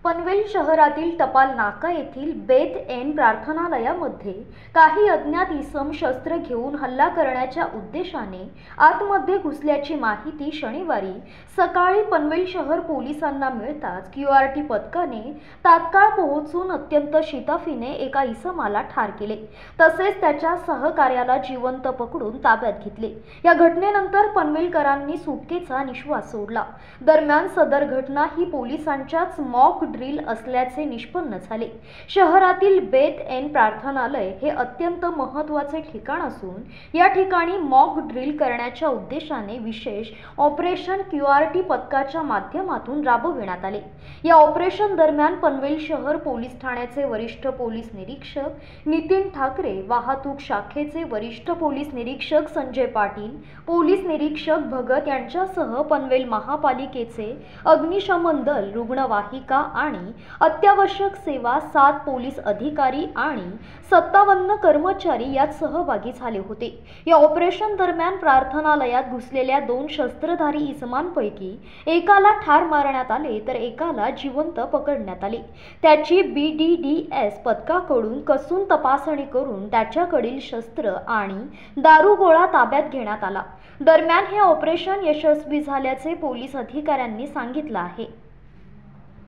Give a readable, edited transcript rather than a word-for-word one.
पनवेल शहरातील टपाल नाका येथील बेथ एन प्रार्थनालयामध्ये काही अज्ञात इसम शस्त्र घेऊन हल्ला करण्याच्या उद्देशाने आतमध्ये घुसल्याची माहिती शनिवारी सकाळी पनवेल शहर पोलिसांना मिळताच क्यूआरटी पथकाने तात्काळ पोहोचून अत्यंत शिताफीने एका इसमाला ठार केले, तसेच त्याच्या सहकार्याला जिवंत पकडून ताब्यात घेतले। या घटनेनंतर पनवेलकरांनी सुटकेचा निश्वास सोडला। दरम्यान सदर घटना ही पोलिसांच्याच मॉक ड्रिल असल्याचे निष्पन्न झाले। शहरातील बेथ एन प्रार्थनालय हे अत्यंत महत्त्वाचे ठिकाण असून या ठिकाणी मॉक ड्रिल करण्याच्या उद्देशाने विशेष ऑपरेशन क्यूआरटी पथकाच्या माध्यमातून राबविण्यात आले। या ऑपरेशन दरम्यान पनवेल शहर पोलीस ठाण्याचे वरिष्ठ पोलीस निरीक्षक नितीन ठाकरे, वाहतूक शाखेचे वरिष्ठ पोलीस निरीक्षक संजय पाटील, पोलीस निरीक्षक भगत यांच्यासह पनवेल महापालिकेचे अग्निशमन दल, रुग्णवाहिका आणि अत्यावश्यक सेवा 7 पोलीस अधिकारी आणि 57 कर्मचारी यात सहभागी झाले होते। या ऑपरेशन दरम्यान प्रार्थनालयात घुसलेल्या 2 शस्त्रधारी इसमांपैकी एकाला ठार मारण्यात आले तर एकाला जिवंत पकडण्यात आले। त्याची BDDS पथकाकडून कसून तपासणी करून त्याच्याकडील शस्त्र आणि दारुगोळा ताब्यात घेण्यात आला। दरम्यान हे ऑपरेशन यशस्वी झाल्याचे पोलीस अधिकाऱ्यांनी सांगितले आहे।